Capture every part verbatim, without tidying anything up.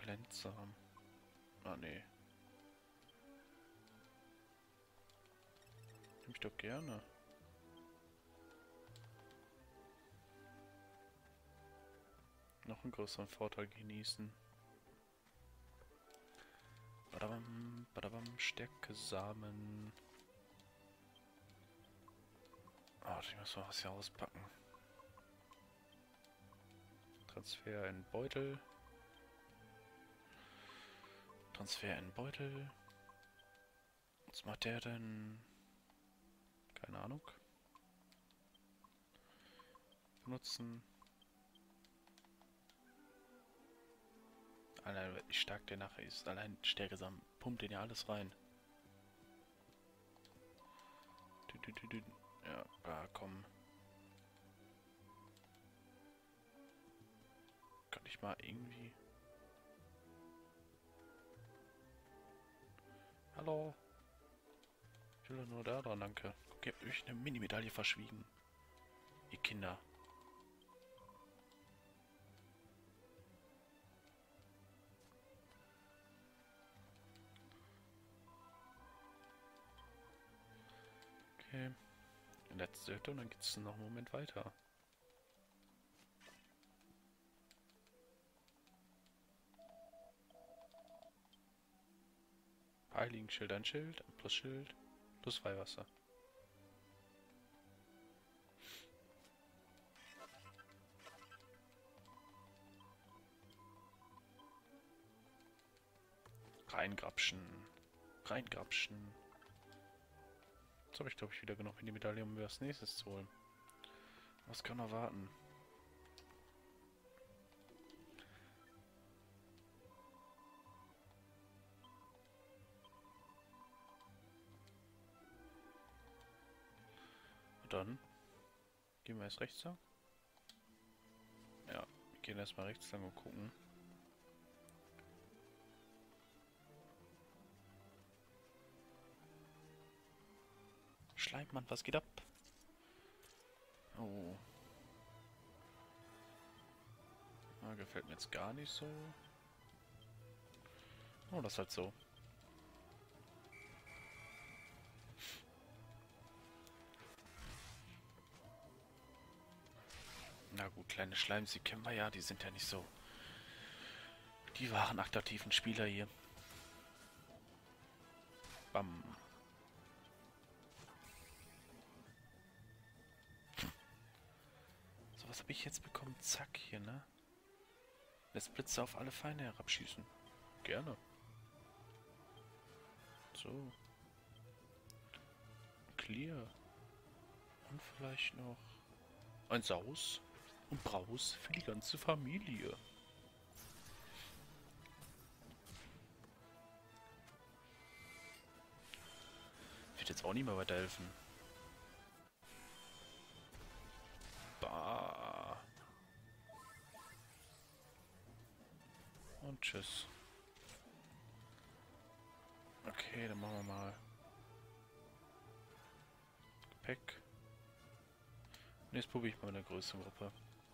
Glänzer. Ah, nee. Nimm ich doch gerne. Noch einen größeren Vorteil genießen. Badabam, badabam, Stärke-Samen. Oh, ich muss mal was hier auspacken. Transfer in Beutel. Transfer in Beutel. Was macht der denn? Keine Ahnung. Benutzen. Allein, wie stark der nachher ist. Allein Stärke samen. Pumpt den ja alles rein. Dü, dü, dü, dü. Ja, ah, komm. Kann ich mal irgendwie... Hallo? Ich will doch nur da dran, danke. Guck, ihr habt euch eine Mini-Medaille verschwiegen. Ihr Kinder. Okay. Letzte Hütte und dann geht es noch einen Moment weiter. Heiligen-Schild, ein Schild, ein Plus-Schild, plus Weihwasser. Reingrapschen. Reingrapschen. Jetzt habe ich, glaube ich, wieder genug in die Medaille, um mir das nächstes zu holen. Was kann er warten? Und dann gehen wir erst rechts lang. Ja, wir gehen erstmal rechts lang und gucken. Schleimmann, was geht ab? Oh. Ah, gefällt mir jetzt gar nicht so. Oh, das ist halt so. Na gut, kleine Schleims, die kennen wir ja, die sind ja nicht so die wahren aktiven Spieler hier. Bam. So, was habe ich jetzt bekommen? Zack, hier, ne? Lässt Blitze auf alle Feinde herabschießen. Gerne. So. Clear. Und vielleicht noch ein Saus und Braus für die ganze Familie. Wird jetzt auch nicht mehr weiterhelfen. Bah. Und tschüss. Okay, dann machen wir mal Gepäck. Und jetzt probiere ich mal eine größere Gruppe.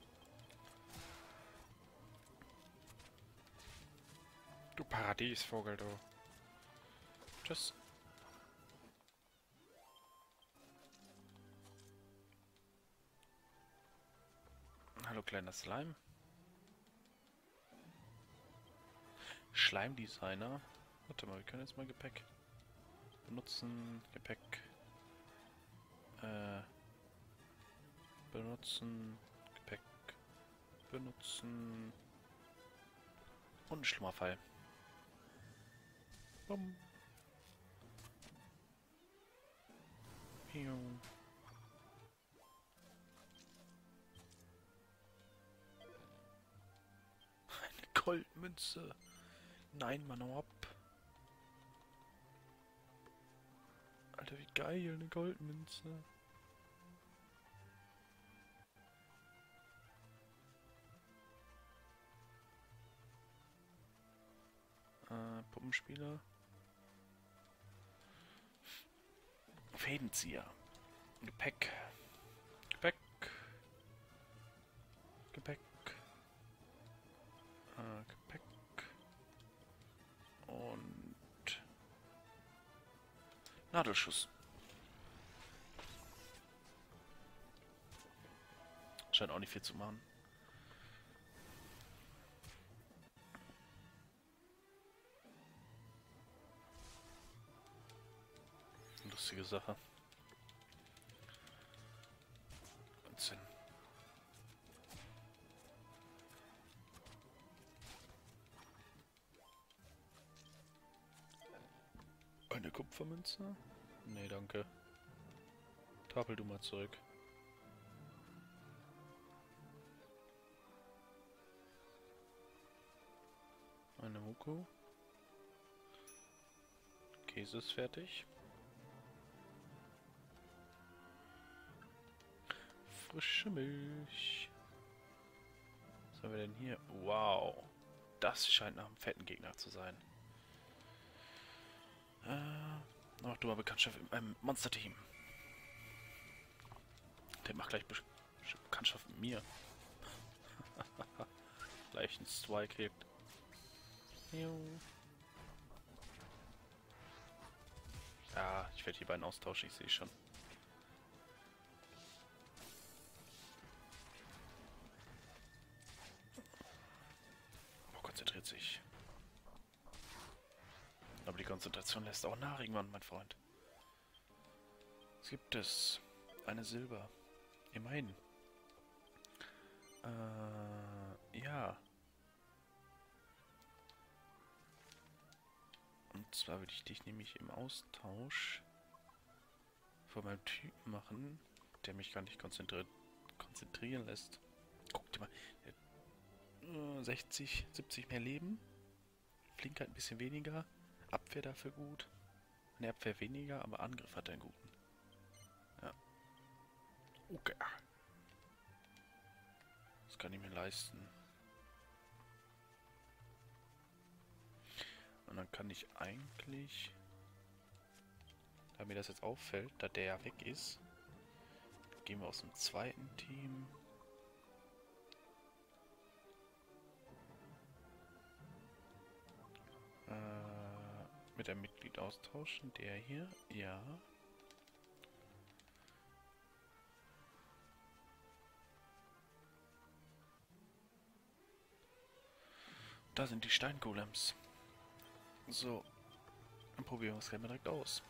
Du Paradiesvogel, du. Tschüss. Hallo kleiner Slime. Schleimdesigner. Warte mal, wir können jetzt mal Gepäck benutzen. Gepäck. Äh. Benutzen. Gepäck. Benutzen. Und ein Schlummerfall. Bumm. Piu. Eine Goldmünze. Nein, Mann, hau ab. Alter, wie geil, eine Goldmünze. Äh, Puppenspieler. Fädenzieher. Gepäck. Gepäck. Gepäck. Äh, Gepäck. Nadelschuss. Scheint auch nicht viel zu machen. Lustige Sache. Wahnsinn. Eine Kupfermünze? Nee, danke. Tapel du mal zurück. Eine Muku. Käse ist fertig. Frische Milch. Was haben wir denn hier? Wow. Das scheint nach einem fetten Gegner zu sein. Äh, mach du mal Bekanntschaft mit einem Monster-Team. Der macht gleich Be Bekanntschaft mit mir. Gleich ein Strike kriegt. Ja, ich werde die beiden austauschen, ich sehe schon. Oh, konzentriert sich. Aber die Konzentration lässt auch nach irgendwann, mein Freund. Was gibt es? Eine Silber. Immerhin. Äh, ja. Und zwar würde ich dich nämlich im Austausch von meinem Typen machen, der mich gar nicht konzentri konzentrieren lässt. Guck dir mal. Äh, sechzig, siebzig mehr Leben. Flinkheit ein bisschen weniger. Abwehr dafür gut. Ne, Abwehr weniger, aber Angriff hat er einen guten. Ja. Okay. Das kann ich mir leisten. Und dann kann ich eigentlich, da mir das jetzt auffällt, da der ja weg ist, gehen wir aus dem zweiten Team. Äh, mit einem Mitglied austauschen. Der hier, ja. Da sind die Steingolems. So, dann probieren wir es gleich mal direkt aus.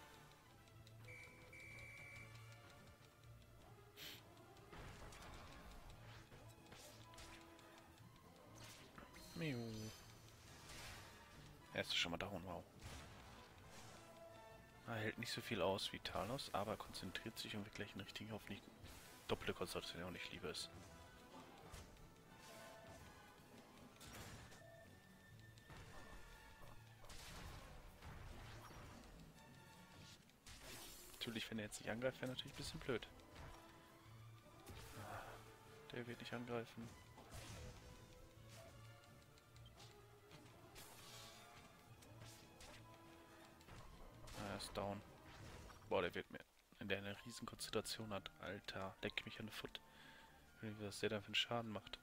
Miu. Er ist schon mal down, wow. Er hält nicht so viel aus wie Talos, aber konzentriert sich und wird gleich einen richtigen, hoffentlich doppelte Konzentration, ich liebe es. Natürlich, wenn er jetzt nicht angreift, wäre natürlich ein bisschen blöd. Der wird nicht angreifen. Er ist down. Boah, der wird mir, wenn der eine riesen Konzentration hat, Alter, leck mich an den Foot. Was der da für einen Schaden macht.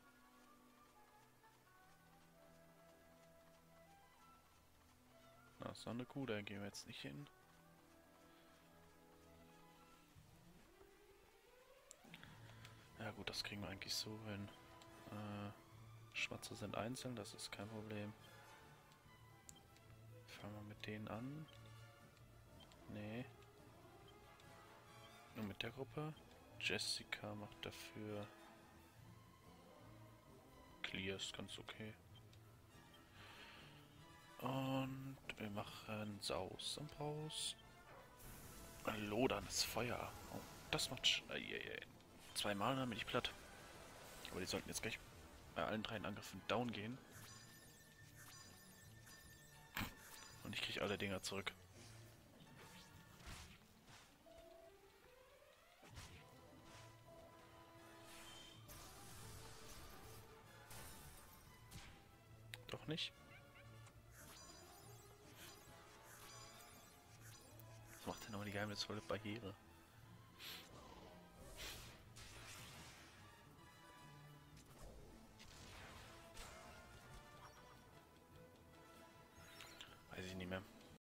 Na, ist noch eine Kuh, da gehen wir jetzt nicht hin. Ja gut, das kriegen wir eigentlich so hin. Äh, Schmatzer sind einzeln, das ist kein Problem. Fangen wir mit denen an. Nee. Nur mit der Gruppe. Jessica macht dafür Clear, ist ganz okay. Und wir machen Saus am Braus. Ein loderndes Feuer. Oh, das macht sch äh, yeah, yeah. Zweimal, dann bin ich platt. Aber die sollten jetzt gleich bei allen drei Angriffen down gehen. Und ich kriege alle Dinger zurück. Doch nicht. Was macht denn aber die geheimnisvolle Barriere? Weiß ich nicht mehr.